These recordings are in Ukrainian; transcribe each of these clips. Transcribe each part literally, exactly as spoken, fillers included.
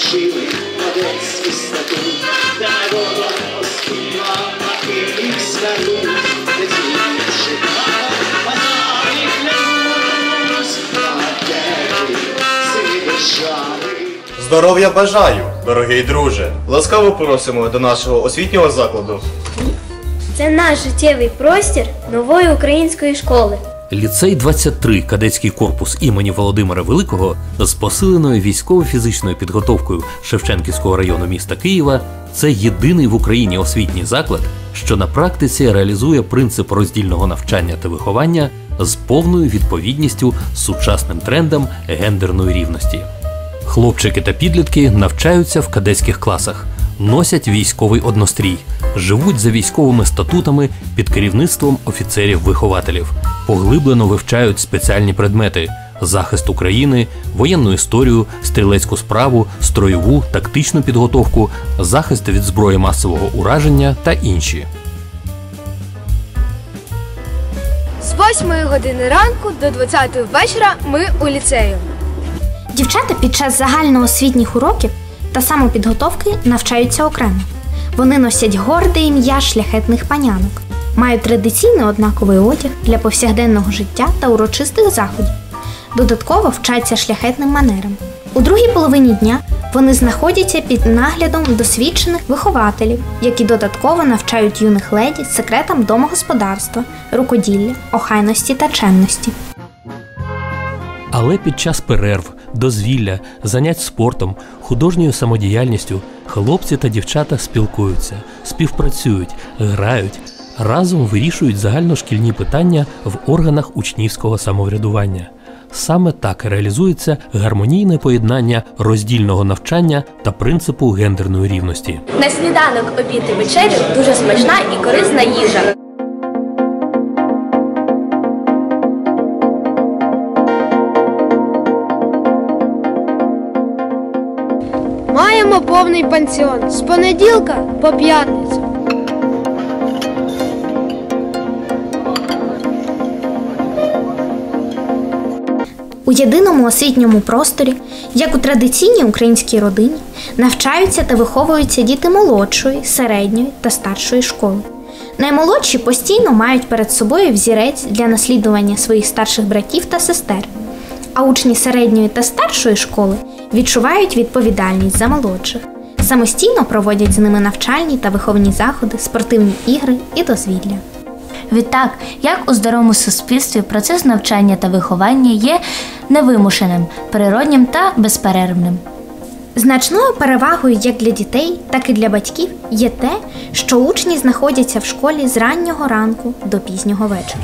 жили одеські статут, де народа розкинула на Київська Русь, де діти чекали, базари клянусь, а деякі сини держави. Здоров'я бажаю, дорогий друже! Ласкаво просимо до нашого освітнього закладу. Це наш життєвий простір нової української школи. Ліцей двадцять три кадетський корпус імені Володимира Великого з посиленою військово-фізичною підготовкою Шевченківського району міста Києва – це єдиний в Україні освітній заклад, що на практиці реалізує принцип роздільного навчання та виховання з повною відповідністю сучасним трендам гендерної рівності. Хлопчики та підлітки навчаються в кадетських класах, носять військовий однострій, живуть за військовими статутами під керівництвом офіцерів-вихователів, поглиблено вивчають спеціальні предмети – захист України, воєнну історію, стрілецьку справу, строєву, тактичну підготовку, захист від зброї масового ураження та інші. З восьмої години ранку до двадцятої вечора ми у ліцею. Дівчата під час загальноосвітніх уроків та самопідготовки навчаються окремо. Вони носять горде ім'я шляхетних панянок, мають традиційний однаковий одяг для повсякденного життя та урочистих заходів. Додатково вчаться шляхетним манерам. У другій половині дня вони знаходяться під наглядом досвідчених вихователів, які додатково навчають юних леді секретам домогосподарства, рукоділля, охайності та чемності. Але під час перерв, дозвілля, занять спортом, художньою самодіяльністю хлопці та дівчата спілкуються, співпрацюють, грають, разом вирішують загальношкільні питання в органах учнівського самоврядування. Саме так реалізується гармонійне поєднання роздільного навчання та принципу гендерної рівності. На сніданок, обід і вечерю дуже смачна і корисна їжа. Маємо повний пансіон з понеділка по п'ятницю. У єдиному освітньому просторі, як у традиційній українській родині, навчаються та виховуються діти молодшої, середньої та старшої школи. Наймолодші постійно мають перед собою взірець для наслідування своїх старших братів та сестер, а учні середньої та старшої школи відчувають відповідальність за молодших, самостійно проводять з ними навчальні та виховні заходи, спортивні ігри і дозвілля. Відтак, як у здоровому суспільстві процес навчання та виховання є невимушеним, природнім та безперервним. Значною перевагою як для дітей, так і для батьків є те, що учні знаходяться в школі з раннього ранку до пізнього вечора.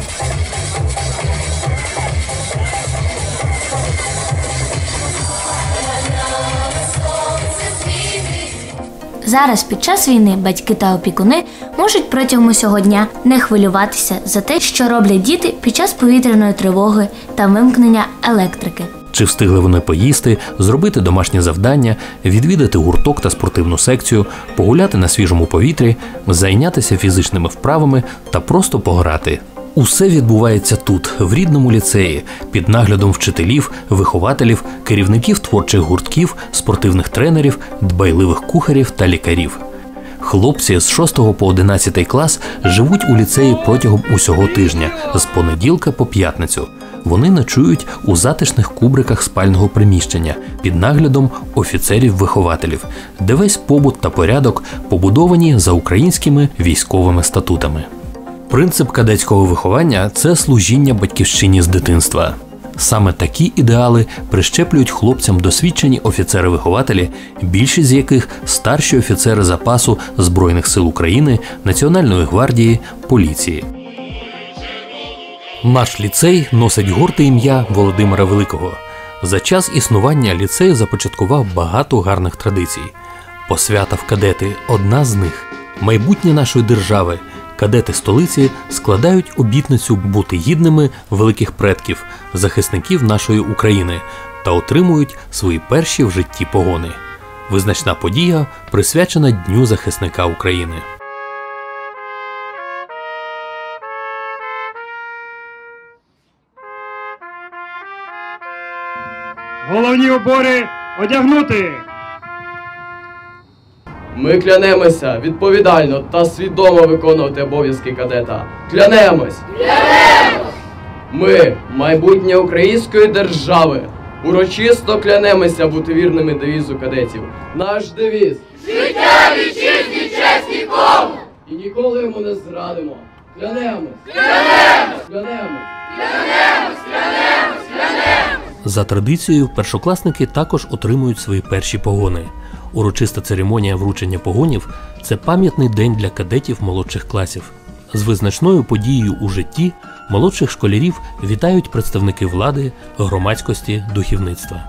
Зараз під час війни батьки та опікуни можуть протягом усього дня не хвилюватися за те, що роблять діти під час повітряної тривоги та вимкнення електрики. Чи встигли вони поїсти, зробити домашні завдання, відвідати гурток та спортивну секцію, погуляти на свіжому повітрі, зайнятися фізичними вправами та просто пограти. Усе відбувається тут, в рідному ліцеї, під наглядом вчителів, вихователів, керівників творчих гуртків, спортивних тренерів, дбайливих кухарів та лікарів. Хлопці з шостого по одинадцятий клас живуть у ліцеї протягом усього тижня, з понеділка по п'ятницю. Вони ночують у затишних кубриках спального приміщення під наглядом офіцерів-вихователів, де весь побут та порядок побудовані за українськими військовими статутами. Принцип кадетського виховання – це служіння батьківщині з дитинства. Саме такі ідеали прищеплюють хлопцям досвідчені офіцери-вихователі, більшість з яких – старші офіцери запасу Збройних сил України, Національної гвардії, поліції. Наш ліцей носить горде ім'я Володимира Великого. За час існування ліцей започаткував багато гарних традицій. Посвята в кадети – одна з них. Майбутнє нашої держави – кадети столиці складають обітницю бути гідними великих предків, захисників нашої України та отримують свої перші в житті погони. Визначна подія присвячена Дню захисника України. Головні убори одягнути! Ми клянемося відповідально та свідомо виконувати обов'язки кадета. Клянемось! Клянемось! Ми, майбутнє української держави, урочисто клянемося бути вірними девізу кадетів. Наш девіз – життя, вітчизні, честь нікому! І ніколи йому не зрадимо. Клянемось! Клянемось! Клянемось! Клянемось! Клянемось! Клянемось! За традицією, першокласники також отримують свої перші погони. Урочиста церемонія вручення погонів – це пам'ятний день для кадетів молодших класів. З визначною подією у житті молодших школярів вітають представники влади, громадськості, духовництва.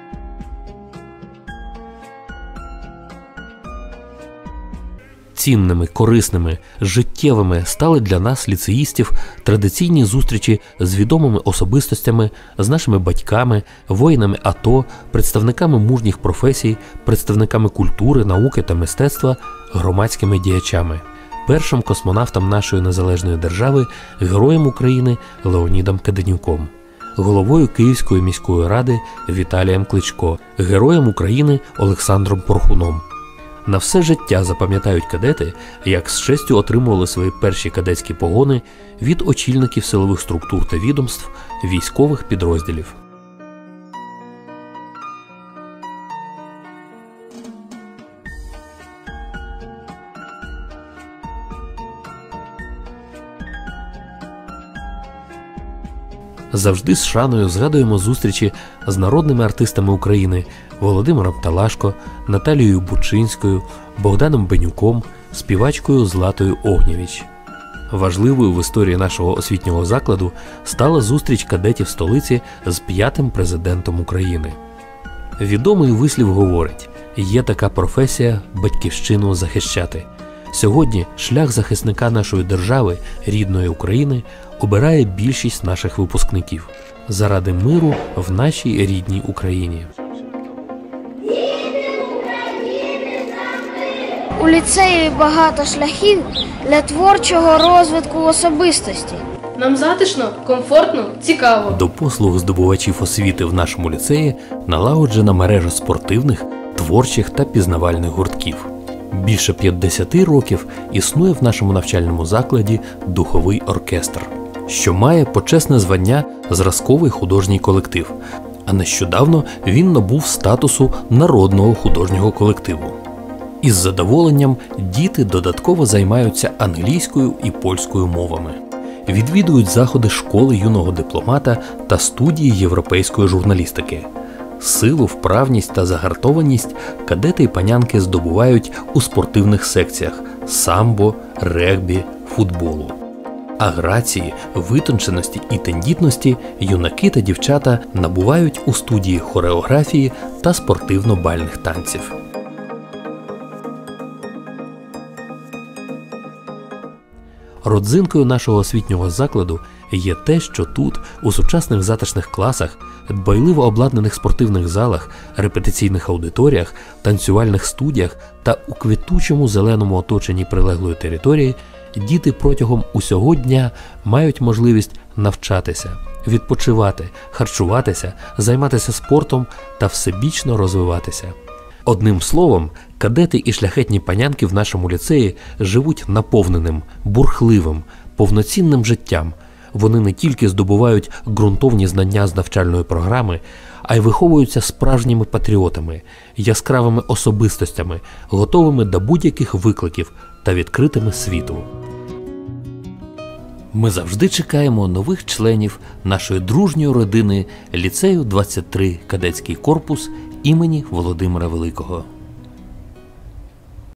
Цінними, корисними, життєвими стали для нас, ліцеїстів, традиційні зустрічі з відомими особистостями, з нашими батьками, воїнами АТО, представниками мужніх професій, представниками культури, науки та мистецтва, громадськими діячами. Першим космонавтом нашої незалежної держави, героєм України Леонідом Каденюком, головою Київської міської ради Віталієм Кличко, героєм України Олександром Порхуном. На все життя запам'ятають кадети, як з честю отримували свої перші кадетські погони від очільників силових структур та відомств, військових підрозділів. Завжди з шаною згадуємо зустрічі з народними артистами України Володимиром Талашко, Наталією Бучинською, Богданом Бенюком, співачкою Златою Огнєвіч. Важливою в історії нашого освітнього закладу стала зустріч кадетів столиці з п'ятим президентом України. Відомий вислів говорить: «Є така професія – батьківщину захищати». Сьогодні шлях захисника нашої держави, рідної України, обирає більшість наших випускників заради миру в нашій рідній Україні. У ліцеї багато шляхів для творчого розвитку особистості. Нам затишно, комфортно, цікаво. До послуг здобувачів освіти в нашому ліцеї налагоджена мережа спортивних, творчих та пізнавальних гуртків. Більше п'ятдесят років існує в нашому навчальному закладі духовий оркестр, що має почесне звання «Зразковий художній колектив», а нещодавно він набув статусу народного художнього колективу. Із задоволенням діти додатково займаються англійською і польською мовами. Відвідують заходи школи юного дипломата та студії європейської журналістики. Силу, вправність та загартованість кадети й панянки здобувають у спортивних секціях – самбо, регбі, футболу. А грації, витонченості і тендітності юнаки та дівчата набувають у студії хореографії та спортивно-бальних танців. Родзинкою нашого освітнього закладу є те, що тут, у сучасних затишних класах, дбайливо обладнаних спортивних залах, репетиційних аудиторіях, танцювальних студіях та у квітучому зеленому оточенні прилеглої території діти протягом усього дня мають можливість навчатися, відпочивати, харчуватися, займатися спортом та всебічно розвиватися. Одним словом, кадети і шляхетні панянки в нашому ліцеї живуть наповненим, бурхливим, повноцінним життям. Вони не тільки здобувають ґрунтовні знання з навчальної програми, а й виховуються справжніми патріотами, яскравими особистостями, готовими до будь-яких викликів та відкритими світу. Ми завжди чекаємо нових членів нашої дружньої родини ліцею двадцять три кадетський корпус імені Володимира Великого.